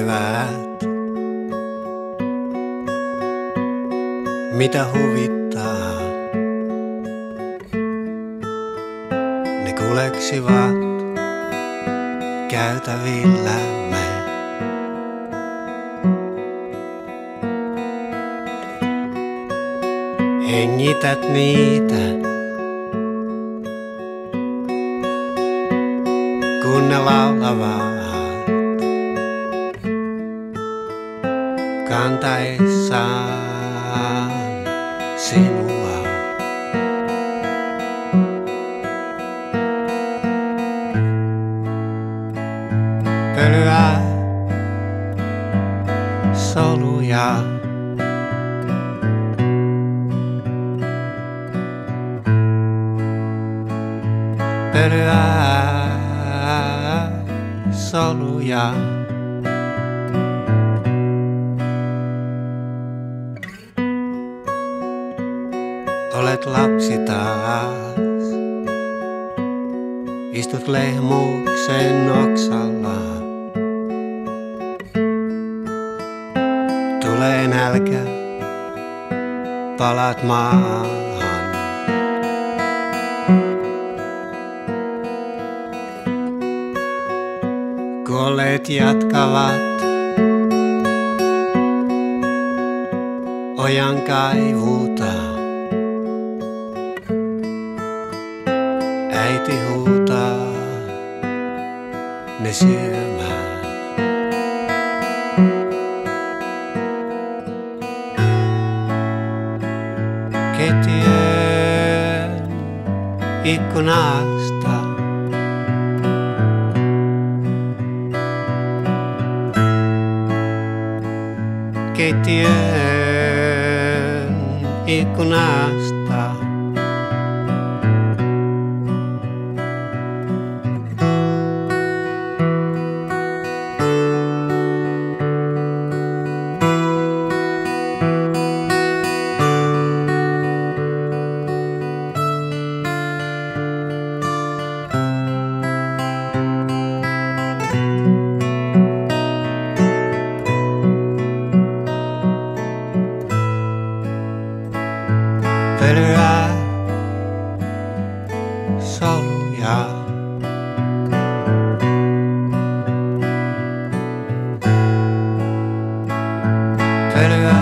kevät, mitä huvittaa, ne kuleksivat käytävillämme. Hengität niitä, kun ne laulavat, kantaessaan sinua. Pölyä soluja, pölyä soluja. Olet lapsi taas, istut lehmuksen oksalla. Tulee nälkä, palat maahan. Kuolleet jatkavat ojan kaivuuta. Äiti huutaa ne syömään. Keittiön ikkunasta keittiön ikkunasta pölyä soluja. Pölyä